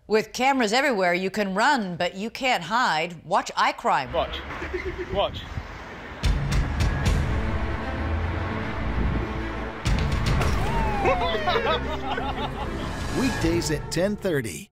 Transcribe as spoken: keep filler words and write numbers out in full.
With cameras everywhere, you can run, but you can't hide. Watch iCrime. Watch. Watch. Weekdays at ten thirty.